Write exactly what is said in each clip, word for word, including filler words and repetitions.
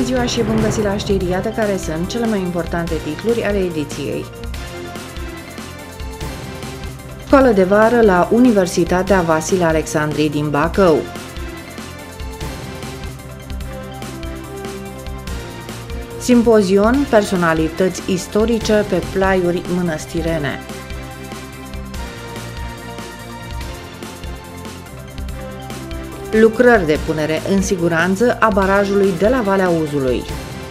Bună ziua și bun găsit la știri, iată care sunt cele mai importante titluri ale ediției. Școală de vară la Universitatea Vasile Alexandrii din Bacău. Simpozion Personalități istorice pe plaiuri mănăstirene. Lucrări de punere în siguranță a barajului de la Valea Uzului.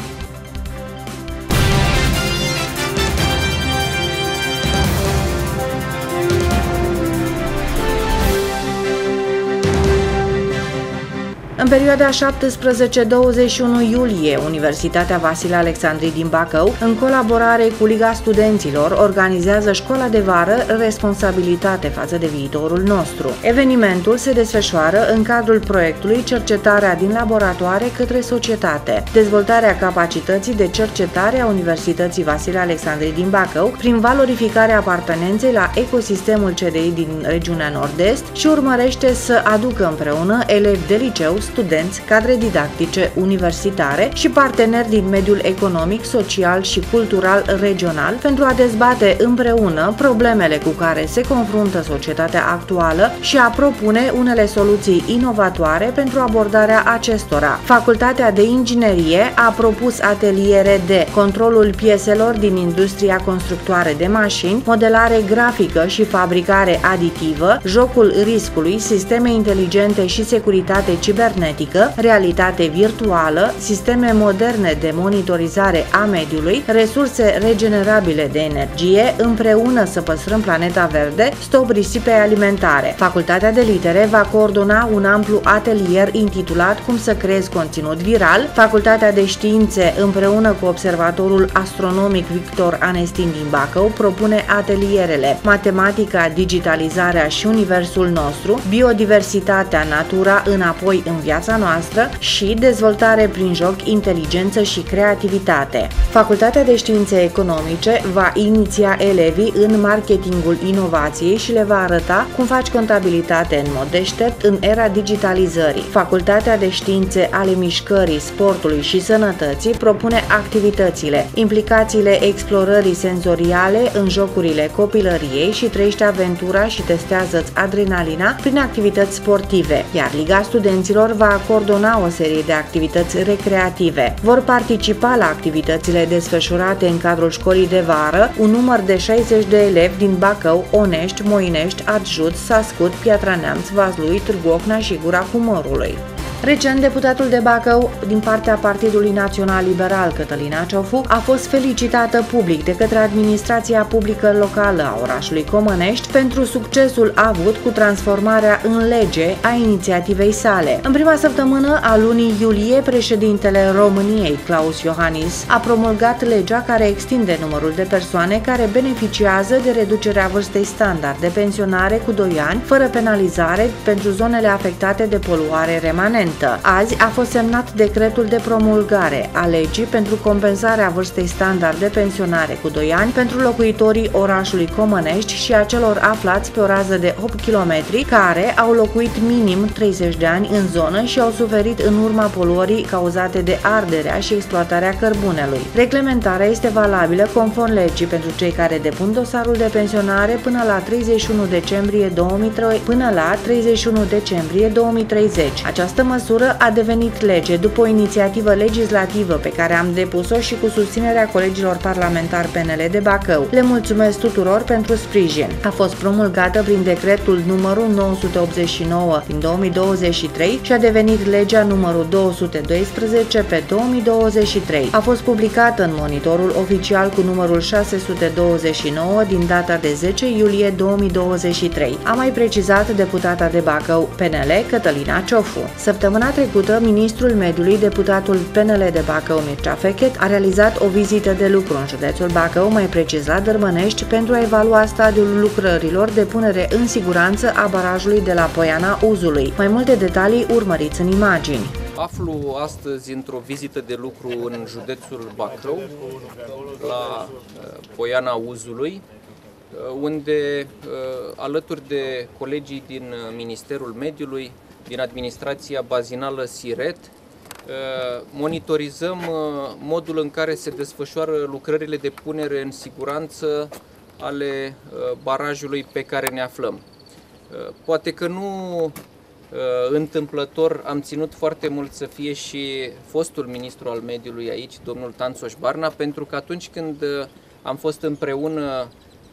În perioada șaptesprezece douăzeci și unu iulie, Universitatea Vasile Alexandrii din Bacău, în colaborare cu Liga Studenților, organizează Școala de Vară Responsabilitate față de viitorul nostru. Evenimentul se desfășoară în cadrul proiectului Cercetarea din laboratoare către societate, dezvoltarea capacității de cercetare a Universității Vasile Alexandrii din Bacău prin valorificarea apartenenței la ecosistemul C D I din regiunea Nord-Est și urmărește să aducă împreună elevi de liceu, studenți, cadre didactice, universitare și parteneri din mediul economic, social și cultural regional pentru a dezbate împreună problemele cu care se confruntă societatea actuală și a propune unele soluții inovatoare pentru abordarea acestora. Facultatea de Inginerie a propus ateliere de controlul pieselor din industria constructoare de mașini, modelare grafică și fabricare aditivă, jocul riscului, sisteme inteligente și securitate cibernetică, realitate virtuală, sisteme moderne de monitorizare a mediului, resurse regenerabile de energie, împreună să păstrăm planeta verde, stop risipei alimentare. Facultatea de Litere va coordona un amplu atelier intitulat Cum să creezi conținut viral. Facultatea de Științe, împreună cu Observatorul Astronomic Victor Anestin din Bacău, propune atelierele Matematica, digitalizarea și universul nostru, biodiversitatea, natura înapoi în viața noastră și dezvoltare prin joc, inteligență și creativitate. Facultatea de Științe Economice va iniția elevii în marketingul inovației și le va arăta cum faci contabilitate în mod deștept în era digitalizării. Facultatea de Științe ale Mișcării, Sportului și Sănătății propune activitățile, implicațiile explorării senzoriale în jocurile copilăriei și trăiește aventura și testează-ți adrenalina prin activități sportive, iar Liga Studenților va coordona o serie de activități recreative. Vor participa la activitățile desfășurate în cadrul școlii de vară un număr de șaizeci de elevi din Bacău, Onești, Moinești, Arjut, Sascut, Piatra Neamț, Vaslui, Târgu Ocna și Gura Cumărului. Recent, deputatul de Bacău din partea Partidului Național Liberal, Cătălina Ciofu, a fost felicitată public de către administrația publică locală a orașului Comănești pentru succesul avut cu transformarea în lege a inițiativei sale. În prima săptămână a lunii iulie, președintele României, Klaus Iohannis, a promulgat legea care extinde numărul de persoane care beneficiază de reducerea vârstei standard de pensionare cu doi ani, fără penalizare pentru zonele afectate de poluare remanentă. Azi a fost semnat decretul de promulgare a legii pentru compensarea vârstei standard de pensionare cu doi ani pentru locuitorii orașului Comănești și a celor aflați pe o rază de opt kilometri care au locuit minim treizeci de ani în zonă și au suferit în urma poluării cauzate de arderea și exploatarea cărbunelui. Reglementarea este valabilă conform legii pentru cei care depun dosarul de pensionare până la treizeci și unu decembrie două mii trei până la treizeci și unu decembrie două mii treizeci. Această măsură a devenit lege după o inițiativă legislativă pe care am depus-o și cu susținerea colegilor parlamentari P N L de Bacău. Le mulțumesc tuturor pentru sprijin. A fost promulgată prin decretul numărul nouă sute optzeci și nouă din două mii douăzeci și trei și a devenit legea numărul două sute doisprezece pe două mii douăzeci și trei. A fost publicată în Monitorul Oficial cu numărul șase sute douăzeci și nouă din data de zece iulie două mii douăzeci și trei. A mai precizat deputata de Bacău P N L Cătălina Ciofu. Săptămâna trecută, ministrul mediului, deputatul P N L de Bacău Mircea Fechet, a realizat o vizită de lucru în județul Bacău, mai precis la Dărmănești, pentru a evalua stadiul lucrărilor de punere în siguranță a barajului de la Poiana Uzului. Mai multe detalii urmăriți în imagini. Aflu astăzi într-o vizită de lucru în județul Bacău, la Poiana Uzului, unde, alături de colegii din Ministerul Mediului, din administrația bazinală SIRET, monitorizăm modul în care se desfășoară lucrările de punere în siguranță ale barajului pe care ne aflăm. Poate că nu întâmplător am ținut foarte mult să fie și fostul ministru al mediului aici, domnul Tanțoș Barna, pentru că atunci când am fost împreună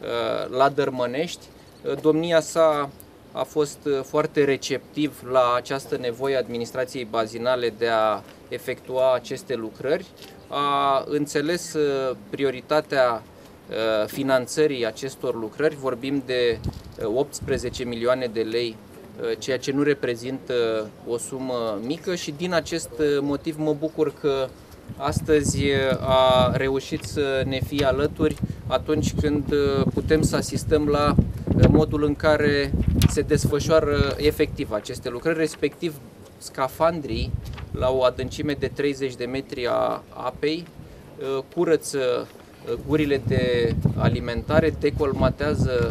la Dărmănești, domnia sa a fost foarte receptiv la această nevoie a administrației bazinale de a efectua aceste lucrări, a înțeles prioritatea finanțării acestor lucrări, vorbim de optsprezece milioane de lei, ceea ce nu reprezintă o sumă mică, și din acest motiv mă bucur că astăzi a reușit să ne fie alături atunci când putem să asistăm la modul în care se desfășoară efectiv aceste lucrări, respectiv scafandrii la o adâncime de treizeci de metri a apei curăță gurile de alimentare, decolmatează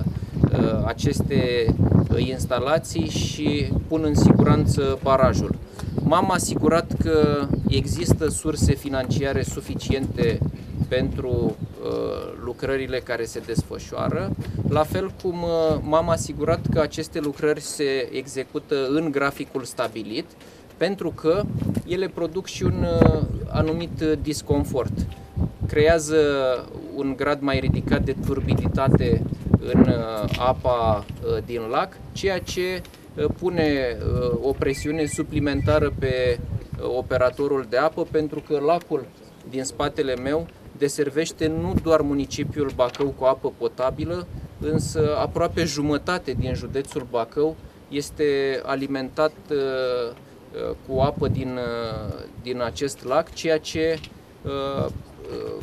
aceste instalații și pun în siguranță barajul. M-am asigurat că există surse financiare suficiente pentru uh, lucrările care se desfășoară, la fel cum uh, m-am asigurat că aceste lucrări se execută în graficul stabilit, pentru că ele produc și un uh, anumit disconfort. Creează un grad mai ridicat de turbiditate în uh, apa uh, din lac, ceea ce uh, pune uh, o presiune suplimentară pe uh, operatorul de apă, pentru că lacul din spatele meu deservește nu doar municipiul Bacău cu apă potabilă, însă aproape jumătate din județul Bacău este alimentat uh, cu apă din, uh, din acest lac, ceea ce, uh, uh,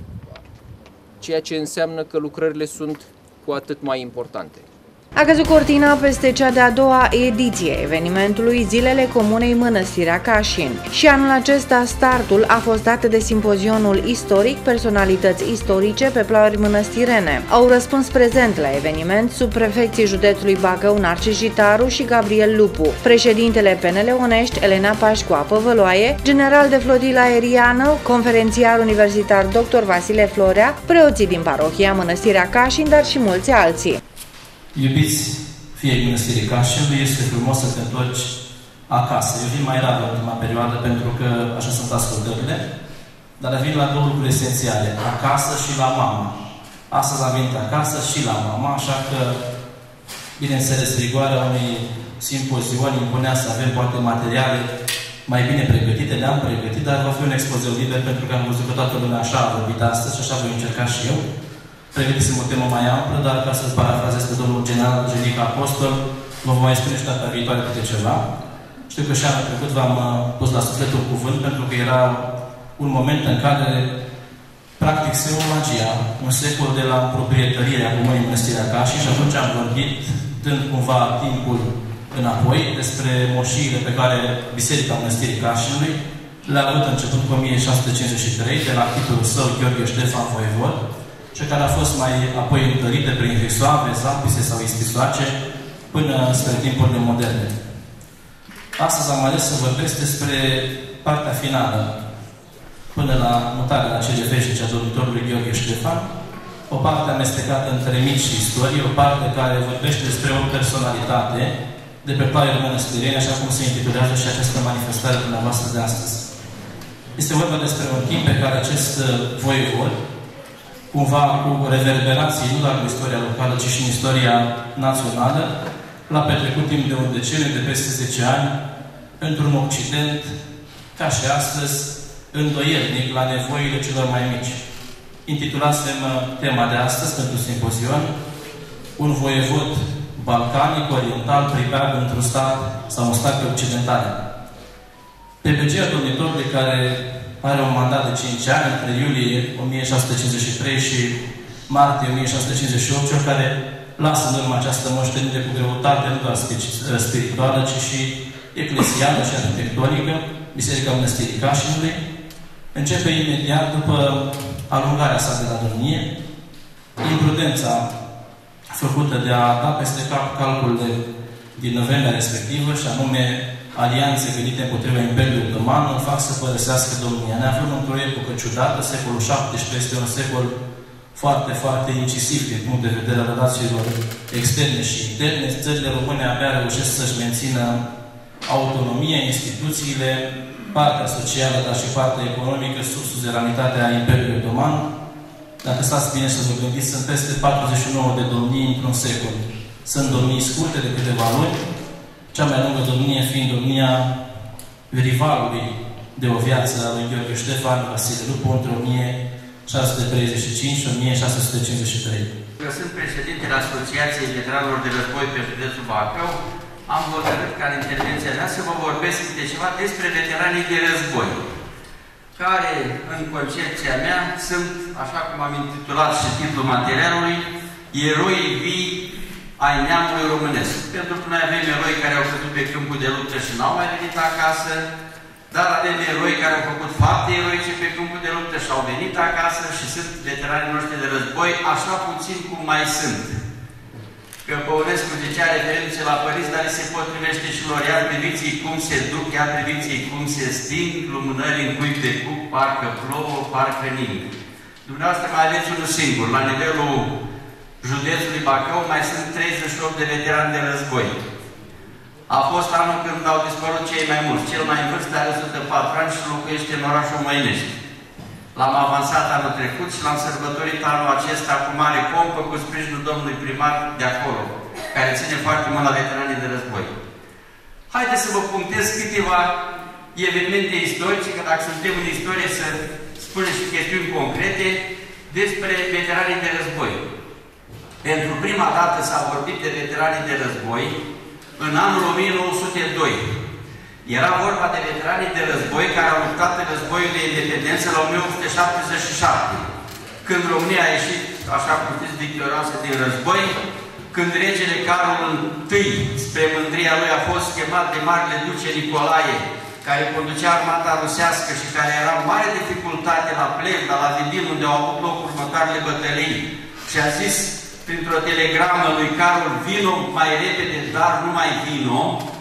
ceea ce înseamnă că lucrările sunt cu atât mai importante. A căzut cortina peste cea de-a doua ediție evenimentului Zilele Comunei Mănăstirea Cașin. Și anul acesta startul a fost dat de simpozionul istoric Personalități istorice pe plauri mănăstirene. Au răspuns prezent la eveniment subprefecții județului Bacău Narcis Jitaru și Gabriel Lupu, președintele P N L Onești Elena Pașcu Apă-Văloaie, general de flotilă aeriană, conferențiar universitar doctor Vasile Florea, preoții din parohia Mănăstirea Cașin, dar și mulți alții. Iubiți fiii Mănăstirii Cașinului, este frumos să te întorci acasă. Eu vin mai rar în ultima perioadă pentru că așa sunt ascultările, dar vin la două lucruri esențiale, acasă și la mama. Astăzi am venit acasă și la mama, așa că, bineînțeles, rigoarea unui simpozion impunea să avem poate materiale mai bine pregătite, le-am pregătit, dar va fi un expoziu liber pentru că am văzut că toată lumea așa a vorbit astăzi și așa voi încerca și eu. Pregătisem o temă mai amplă, dar ca să-ți parafrazez pe domnul general Genic Apostol, vă vom mai spune și data viitoare câte ceva. Știu că și anul trecut v-am pus la sufletul cuvânt, pentru că era un moment în care, practic, se omagia un secol de la proprietărirea Comunei Mănăstirea Cașin și atunci am vorbit, dând cumva timpul înapoi, despre moșiile pe care Biserica Mănăstirii Cașinului le-a avut început cu o mie șase sute cincizeci și trei, de la titlul său Gheorghe Ștefan Voievod, și care a fost mai apoi întărită prin hrisoave, zapise sau ispisoace, până spre timpurile moderne. Astăzi am ales să vorbesc despre partea finală, până la mutarea la C G veșnice a domnitorului Gheorghe Ștefan, o parte amestecată între mici și istorie, o parte care vorbește despre o personalitate de pe plaile mănăstirene, așa cum se intitulează și această manifestare dumneavoastră de astăzi. Este vorba despre un timp pe care acest voievod, cumva cu reverberații, nu doar în istoria locală, ci și în istoria națională, l-a petrecut timp de un deceniu, de peste zece ani, într-un Occident, ca și astăzi, îndoielnic la nevoile celor mai mici. Intitulasem tema de astăzi pentru simpozion, un voievod balcanic, oriental, pribeag într-un stat sau un stat occidental. P P G-a domnitorului, care are un mandat de cinci ani, între iulie o mie șase sute cincizeci și trei și martie o mie șase sute cincizeci și opt, cel care lasă în urmă această moștenire cu greutate, nu doar spirituală, ci și eclesială și arhitectonică, Biserica Mănăstirii Cașinului, începe imediat după alungarea sa de la domnie, imprudența făcută de a da peste cap calculele din vremea respectivă, și anume alianțe venite împotriva Imperiului Otoman îl fac să părăsească domnia. Ne aflăm într-o epocă ciudată, secolul șaptesprezece este un secol foarte, foarte incisiv din punct de vedere al relațiilor externe și interne. Țările române abia reușesc să-și mențină autonomia, instituțiile, partea socială, dar și partea economică sub suzeranitatea Imperiului Otoman. Dacă stați bine să vă gândiți, sunt peste patruzeci și nouă de domnii într-un secol. Sunt domnii scurte de câteva luni, cea mai lungă domnie fiind domnia rivalului de o viață a lui Gheorghe Ștefan, Vasile Lupu, între o mie șase sute treizeci și cinci și o mie șase sute cincizeci și trei. Eu sunt președintele Asociației Veteranilor de Război pe județul Bacău. Am hotărât ca în intervenția mea să vă vorbesc de ceva despre veteranii de război, care, în concepția mea, sunt, așa cum am intitulat și titlul materialului, eroi vii ai neamului românesc. Pentru că noi avem eroi care au căzut pe câmpul de luptă și n-au mai venit acasă, dar avem eroi care au făcut fapte eroice pe câmpul de luptă și au venit acasă și sunt veteranii noștri de război, așa puțin cum mai sunt. Că Păunescu zicea referindu-se la părinți, dar se potrivește și lor. Iar priviți cum se duc, iar priviți cum se sting, lumânări în cuib de cuc, parcă plouă, parcă ning. Dumneavoastră mai aveți unul singur. La nivelul județului Bacău mai sunt treizeci și opt de veterani de război. A fost anul când au dispărut cei mai mulți. Cel mai în vârstă are o sută patru ani și locuiește în orașul Măinești. L-am avansat anul trecut și l-am sărbătorit anul acesta cu mare pompă, cu sprijinul domnului primar de acolo, care ține foarte mult la veteranii de război. Haideți să vă punctez câteva evenimente istorice, că dacă suntem în istorie să spunem și chestiuni concrete despre veteranii de război. Pentru prima dată s-a vorbit de veteranii de război în anul o mie nouă sute doi. Era vorba de veteranii de război care au luptat în războiul de independență la o mie opt sute șaptezeci și șapte, când România a ieșit, așa cum știți, victorioasă din război, când regele Carol I, spre mândria lui, a fost chemat de Marele Duce Nicolae, care conducea armata rusească și care era în mare dificultate la Plevna, la Vidin, unde au avut loc următoarele bătălii, și a zis printr-o telegramă lui Carol: vino mai repede, dar nu mai vino.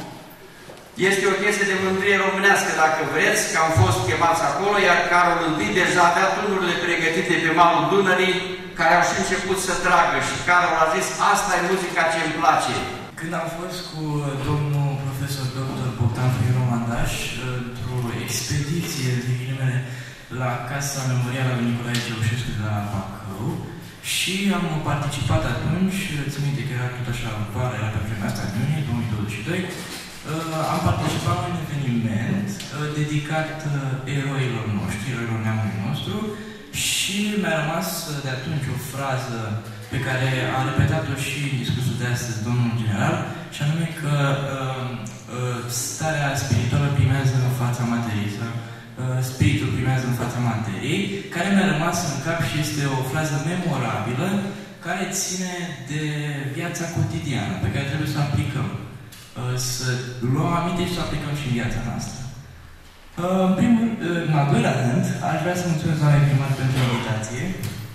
Este o chestie de mândrie românească, dacă vreți, că am fost chemați acolo, iar Carol I deja avea tunurile pregătite pe malul Dunării, care au și început să tragă. Și Carol a zis: asta e muzica ce îmi place. Când am fost cu domnul profesor doctor Bogdan Romandaș într-o expediție de ghilimele la Casa Memorială a lui Nicolae Ceaușescu de la Bacău și am participat atunci, țin minte că era tot așa vara, era pe vremea asta, în iunie două mii douăzeci și doi, Uh, am participat la un eveniment uh, dedicat uh, eroilor noștri, eroilor neamului nostru, și mi-a rămas uh, de atunci o frază pe care a repetat-o și în discursul de astăzi domnul general, și anume că uh, uh, starea spirituală primează în fața materiei, sau uh, spiritul primează în fața materiei, care mi-a rămas în cap și este o frază memorabilă care ține de viața cotidiană, pe care trebuie să o aplicăm. Să luăm aminte și să aplicăm și în viața noastră. În primul, în al doilea rând, aș vrea să mulțumesc doamnei primar pentru invitație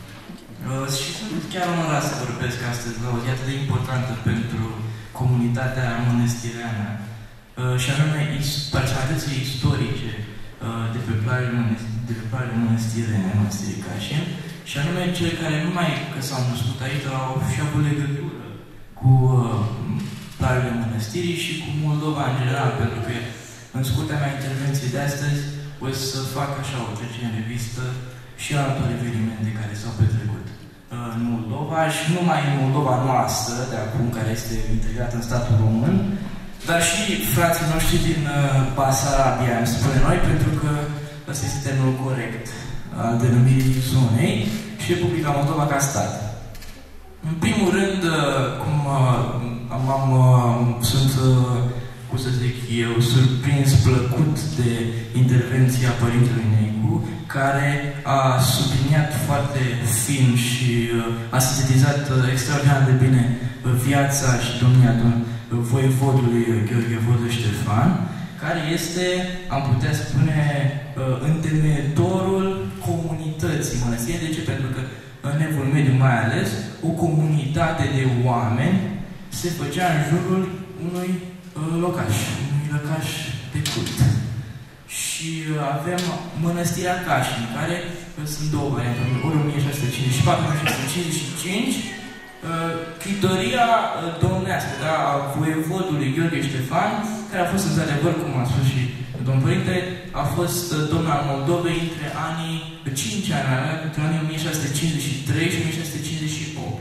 și sunt chiar onorat să vorbesc astăzi la o zi atât de importantă pentru comunitatea mănăstireană, și anume personalitățile istorice de pe plajele mănăstirene, Mănăstirii Cașin, și anume cele care nu mai că s-au născut aici, au și avut legătură cu plajele mănăstirii și cu Moldova în general, pentru că în scurta mea intervenție de astăzi o să fac așa o trecere în revistă și altor evenimente care s-au petrecut în Moldova, și nu numai în Moldova noastră, de acum, care este integrată în statul român, dar și frații noștri din Basarabia, îmi spune noi, pentru că ăsta este termenul corect al denumirii zonei, și Republica Moldova ca stat. În primul rând, cum am, am, sunt, cum să zic eu, surprins, plăcut de intervenția Părintelui Necu, care a subliniat foarte fin și a sintetizat extraordinar de bine viața și domnia voievodului Gheorghe Vodă Ștefan, care este, am putea spune, întemeitorul comunității mănăstirii. De ce? Pentru că în Evul Mediu mai ales, o comunitate de oameni se făcea în jurul unui uh, locaș, unui unui lăcaș de cult. Și avem Mănăstirea Cașin, care sunt două variante, ori o mie șase sute cincizeci și patru, o mie șase sute cincizeci și cinci, chitoria domnească, da, a voievodului Gheorghe Ștefan, care a fost într-adevăr, cum a spus și domnul Părinte, a fost domn al Moldovei între anii, cinci ani, între anii o mie șase sute cincizeci și trei și o mie șase sute cincizeci și opt.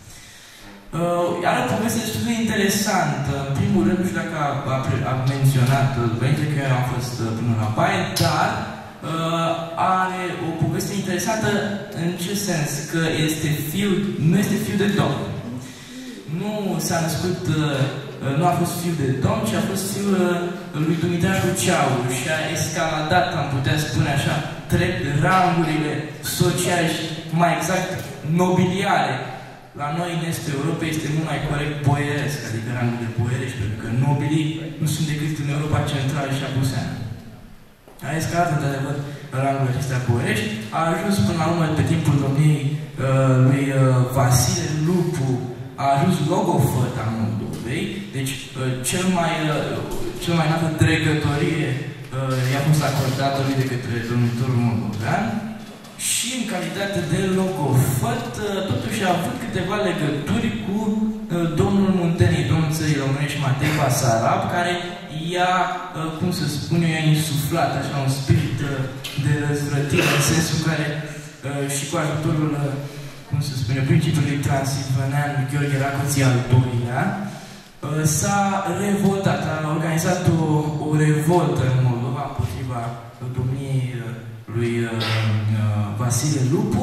Iar o poveste destul de interesantă. În primul rând, nu știu dacă a, a, a menționat Părinte că eu am fost până la baie, dar uh, are o poveste interesantă în ce sens? Că este fiu, nu este fiu de domn. Nu s-a născut, uh, nu a fost fiu de domn, ci a fost fiul uh, lui Dumitrașu Ceauru și a escaladat, am putea spune așa, trept rangurile sociale și mai exact nobiliare. La noi, în Estul Europei, este mult mai corect boieresc, adică rangul de boierești, pentru că nobilii nu sunt decât în Europa Centrală și Apuseană. A escalat, într-adevăr, rangul acestea boierești, a ajuns până la urmă, pe timpul domniei uh, lui uh, Vasile Lupu, a ajuns logofăt al Moldovei, deci uh, cel mai, uh, cel mai înaltă dregătorie uh, i-a fost acordată lui de către domnitorul moldovean. Și în calitate de logofăt, totuși a avut câteva legături cu domnul Munteniei, domnul țării românești Matei Basarab, care i-a, cum să spun eu, i-a insuflat așa un spirit de răzvrătire, în sensul care și cu ajutorul, cum să spun eu, principiului transilvanean Gheorghe Racoții al doilea, s-a revoltat, a organizat o, o revoltă în Moldova împotriva domniei lui Vasile Lupu.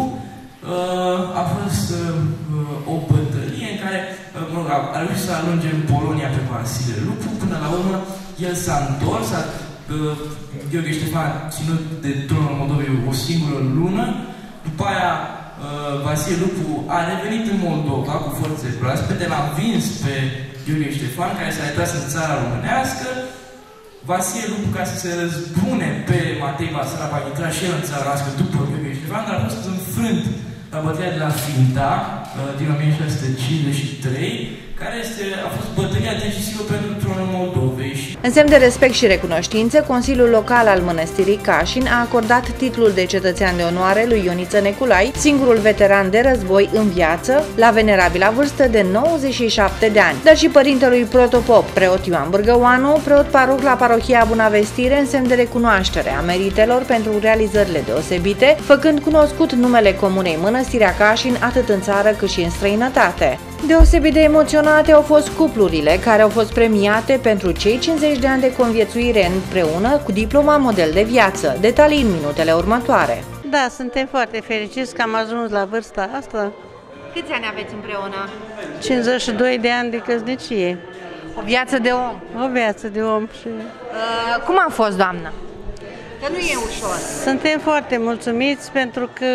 A fost o bătălie în care a reușit să alunge în Polonia pe Vasile Lupu. Până la urmă, el s-a întors, a, Gheorghe Ștefan a ținut de tronul Moldovei o singură lună. După aia, Vasile Lupu a revenit în Moldova cu forțe proaspete, l-a învins pe Gheorghe Ștefan, care s-a retras în țara românească. Vasile Lupu, ca să se răzbune pe Matei Basarab, a intrat și el în țara noastră după Gheorghe Ștefan, dar a fost înfrânt la bătălia de la Finta din o mie șase sute cincizeci și trei, care este, a fost bătălia decisivă pentru tronul Moldovei. În semn de respect și recunoștință, Consiliul Local al Mănăstirii Cașin a acordat titlul de cetățean de onoare lui Ioniță Neculai, singurul veteran de război în viață, la venerabila vârstă de nouăzeci și șapte de ani, dar și părintelui protopop, preot Ioan Bârgăoanu, preot paroh la parohia Bunavestire, în semn de recunoaștere a meritelor pentru realizările deosebite, făcând cunoscut numele comunei Mănăstirea Cașin atât în țară cât și în străinătate. Deosebit de emoționate au fost cuplurile care au fost premiate pentru cei cincizeci de ani de conviețuire împreună cu diploma model de viață. Detalii în minutele următoare. Da, suntem foarte fericiți că am ajuns la vârsta asta. Câți ani aveți împreună? cincizeci și doi de ani de căsnicie. O viață de om. O viață de om. Și... Uh, cum a fost, doamnă? Că nu e ușor. Suntem foarte mulțumiți pentru că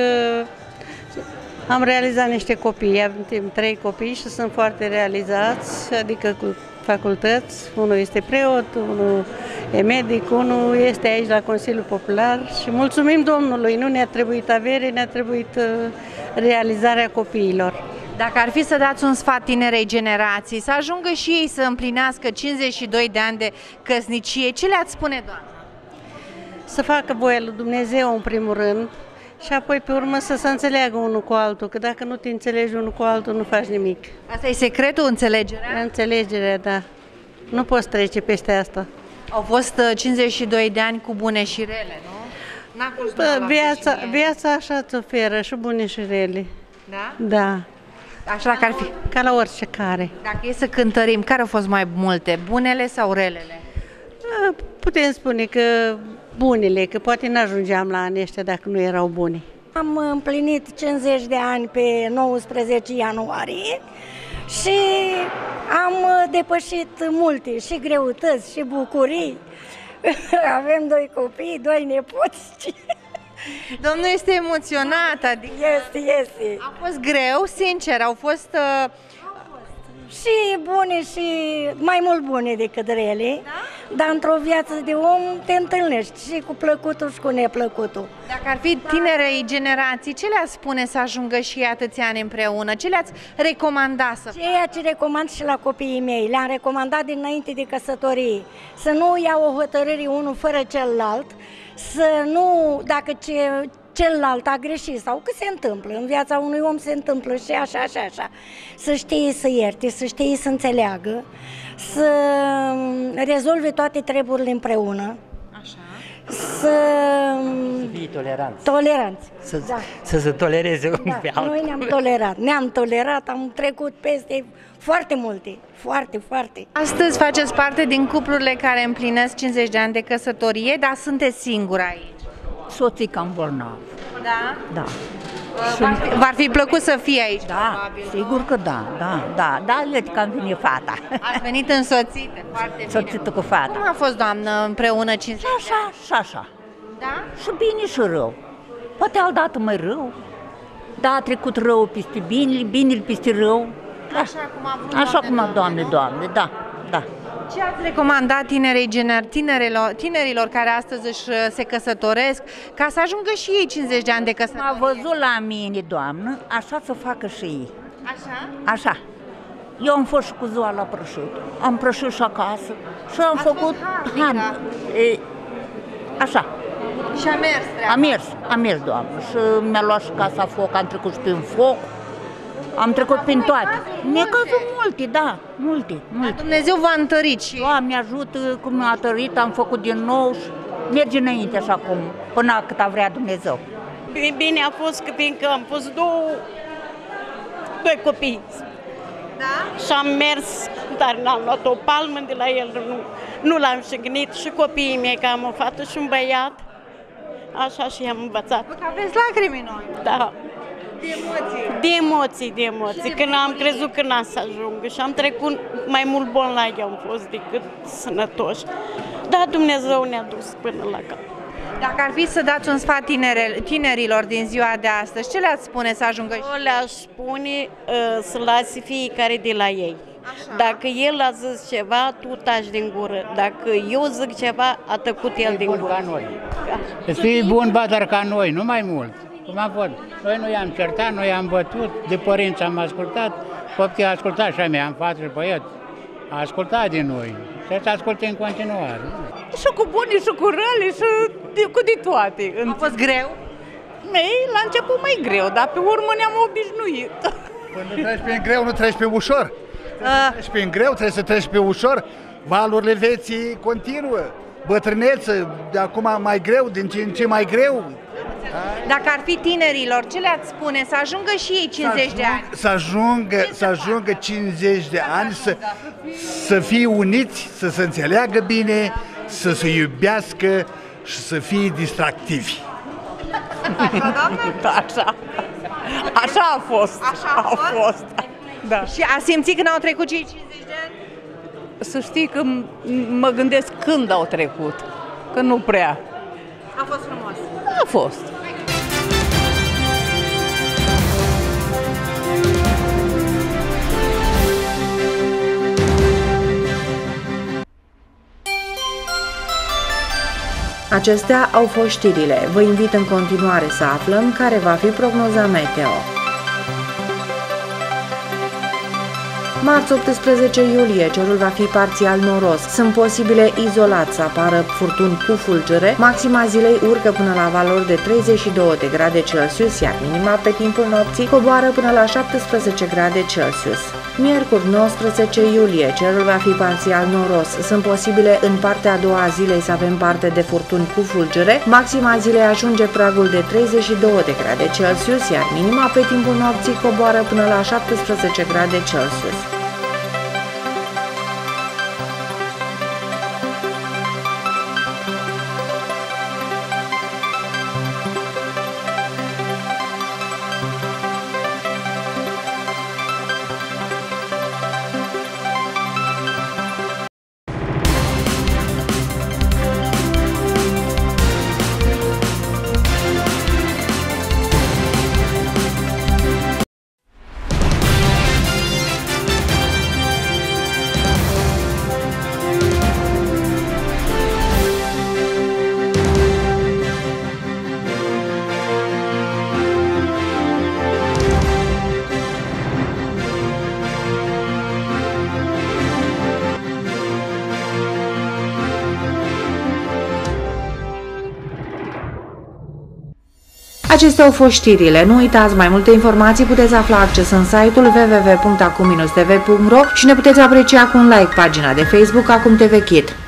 am realizat niște copii, avem trei copii și sunt foarte realizați, adică cu facultăți. Unul este preot, unul e medic, unul este aici la Consiliul Popular și mulțumim Domnului, nu ne-a trebuit avere, ne-a trebuit realizarea copiilor. Dacă ar fi să dați un sfat tinerei generații, să ajungă și ei să împlinească cincizeci și doi de ani de căsnicie, ce le-ați spune, doamnă? Să facă voia lui Dumnezeu în primul rând, și apoi, pe urmă, să se înțeleagă unul cu altul, că dacă nu te înțelegi unul cu altul, nu faci nimic. Asta e secretul, înțelegerea? Înțelegerea, da. Nu poți trece peste asta. Au fost cincizeci și doi de ani cu bune și rele, nu? N-a fost Bă, viața, viața așa îți oferă, și bune și rele. Da? Da. Așa că ar fi. Ca la orice care. Dacă e să cântărim, care au fost mai multe, bunele sau relele? Putem spune că bunele, că poate n-ajungeam la anii ăștia dacă nu erau buni. Am împlinit cincizeci de ani pe nouăsprezece ianuarie și am depășit multe, și greutăți, și bucurii. Avem doi copii, doi nepoți. Domnul este emoționat, adică... Este, este. A fost greu, sincer, au fost... Uh... Și bune și mai mult bune decât rele, da? dar într-o viață de om te întâlnești și cu plăcutul și cu neplăcutul. Dacă ar fi tinerei generații, ce le-ați spune să ajungă și ei atâția ani împreună? Ce le-ați recomanda să facă? Ceea ce recomand și la copiii mei, le-am recomandat dinainte de căsătorie, să nu iau o hotărâre unul fără celălalt, să nu, dacă ce, celălalt a greșit sau că se întâmplă, în viața unui om se întâmplă și așa, și așa, să știe să ierte, să știe să înțeleagă, să rezolve toate treburile împreună. Așa. Să fie toleranți. Toleranți. Să, da. să se tolereze unul da, pe altul. Noi ne-am tolerat, ne-am tolerat, am trecut peste foarte multe, foarte, foarte. Astăzi faceți parte din cuplurile care împlinesc cincizeci de ani de căsătorie, dar sunteți singuri aici. Soții cam bolnav. Da? Da. V-ar fi, v-ar fi plăcut să fie aici? Da, probabil, sigur că da, da, da, da, uite că am venit fata. Ați venit însoțită, foarte bine. Însoțită cu fata. Cum a fost, doamnă, împreună cincizeci de Așa, ani? și așa. Da? Și bine și rău. Poate altădată mai rău. Da, a trecut rău peste bine, binele peste rău. Da. Așa cum a vrut, Așa cum a, Doamne, nu? Doamne, da, da. Ce ați recomandat tinerei gener, tinerilor, tinerilor care astăzi își se căsătoresc ca să ajungă și ei cincizeci de ani de căsătorie? M-a văzut la mine, Doamnă, așa să facă și ei. Așa? Așa. Eu am fost și cu ziua la prășit. Am prășit și acasă și am Ați făcut fost ham. E, așa. Și a mers treaba. Am mers, am mers, Doamnă. Și mi-a luat și casa foc, am trecut și prin foc. Am trecut prin toate. Ne cazul multe, da, multe, multe. Dumnezeu v-a întărit și... Doamne ajută, cum mi-a întărit, am făcut din nou și merge înainte așa cum, până cât a vrea Dumnezeu. Bine a fost că fiindcă am fost două, doi copii. Da? Și am mers, dar n-am luat o palmă de la el, nu, nu l-am jignit și copiii mei, că am o fată și un băiat. Așa și am învățat. Că aveți lacrimi noi. Da. De emoții. De emoții, de emoții, când am crezut că n-am să ajung și am trecut mai mult bolnavi am fost decât sănătoși. Dar Dumnezeu ne-a dus până la cap. Dacă ar fi să dați un sfat tinere, tinerilor din ziua de astăzi, ce le-ați spune să ajungă? Eu le-aș spune uh, să lase fiecare de la ei. Așa. Dacă el a zis ceva, tu taci din gură. Dacă eu zic ceva, a tăcut el din gură. Ca noi. Să fii bun, ba, dar ca noi, nu mai mult. Cum am fost. Noi nu i-am certat, noi i-am bătut, de părinți am ascultat, copii a ascultat și a mea, am fată și băiat. A ascultat din noi. Trebuie să asculte în continuare. Și cu bune și cu rele și de, cu de toate. A fost greu? Ei, la început mai greu, dar pe urmă ne-am obișnuit. Când treci prin greu, nu treci pe ușor. Uh. Treci prin greu, trebuie să treci pe ușor. Valurile vieții continuă. Bătrâneță, de acum mai greu, din ce în ce mai greu. Dacă ar fi tinerilor, ce le-ați spune? Să ajungă și ei cincizeci de ani. Să ajungă, să ajungă cincizeci de ani, să, să fie uniți, să se înțeleagă bine, să se iubească și să fie distractivi. Așa, așa a fost. Așa a fost? A fost. Da. Și a simțit când au trecut cei cincizeci de ani? Să știi că mă gândesc când au trecut, că nu prea. A fost frumos. A fost. Acestea au fost știrile. Vă invit în continuare să aflăm care va fi prognoza meteo. Marți optsprezece iulie, cerul va fi parțial noros. Sunt posibile izolat să apară furtuni cu fulgere. Maxima zilei urcă până la valori de treizeci și două de grade Celsius, iar minima pe timpul nopții coboară până la șaptesprezece grade Celsius. Miercuri nouăsprezece iulie, cerul va fi parțial noros. Sunt posibile în partea a doua a zilei să avem parte de furtuni cu fulgere. Maxima zilei ajunge pragul de treizeci și două de grade Celsius, iar minima pe timpul nopții coboară până la șaptesprezece grade Celsius. Acestea au fost știrile. Nu uitați, mai multe informații puteți afla accesând site-ul w w w punct acum t v punct r o și ne puteți aprecia cu un like pagina de Facebook Acum T V Kid.